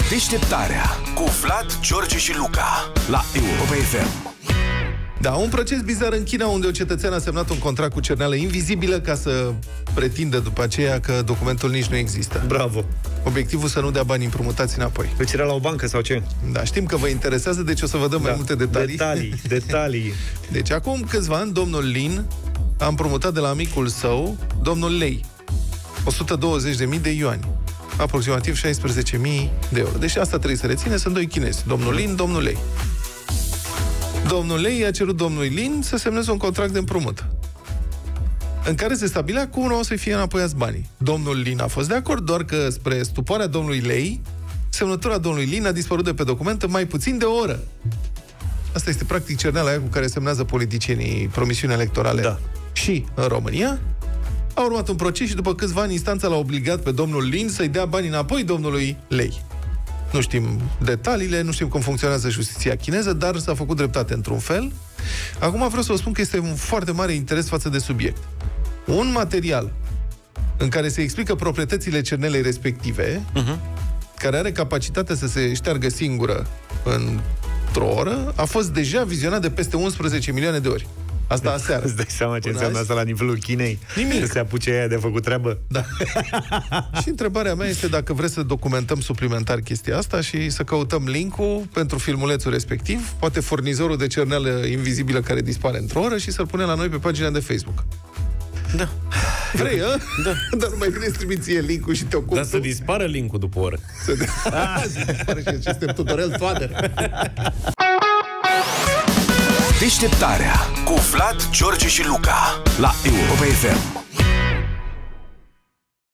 Deșteptarea cu Vlad, George și Luca la Europa FM. Da, un proces bizar în China, unde o cetățeană a semnat un contract cu cerneală invizibilă ca să pretindă după aceea că documentul nici nu există. Bravo! Obiectivul să nu dea bani împrumutați înapoi. Deci era la o bancă sau ce? Da, știm că vă interesează, deci o să vă dăm mai multe detalii. Detalii. Deci acum câțiva ani, domnul Lin a împrumutat de la amicul său, domnul Lei, 120.000 de yuani, aproximativ 16.000 de euro. Deci asta trebuie să reține, sunt doi chinezi, domnul Lin, domnul Lei. Domnul Lei a cerut domnului Lin să semneze un contract de împrumut, în care se stabilea cum o să fie înapoiați banii. Domnul Lin a fost de acord, doar că, spre stupoarea domnului Lei, semnătura domnului Lin a dispărut de pe document în mai puțin de o oră. Asta este practic cerneala aia cu care semnează politicienii promisiuni electorale. Da. Și în România a urmat un proces și după câțiva ani instanța l-a obligat pe domnul Lin să-i dea banii înapoi domnului Lei. Nu știm detaliile, nu știm cum funcționează justiția chineză, dar s-a făcut dreptate într-un fel. Acum vreau să vă spun că este un foarte mare interes față de subiect. Un material în care se explică proprietățile cernelei respective, care are capacitatea să se șteargă singură într-o oră, a fost deja vizionat de peste 11 milioane de ori. Asta aseară. Îți dai seama ce înseamnă asta la nivelul Chinei? Nimic. Să se apuce aia de făcut treabă? Da. Și întrebarea mea este dacă vreți să documentăm suplimentar chestia asta și să căutăm link-ul pentru filmulețul respectiv, poate furnizorul de cerneală invizibilă care dispare într-o oră, și să-l punem la noi pe pagina de Facebook. Da. Vrei, a? Da. Dar nu mai bine îți ție link-ul și te ocupi. Dar să dispară link-ul după o oră. Să dispară și suntem Tudorel Toader. Deșteptarea cu Vlad, George și Luca la Europa FM.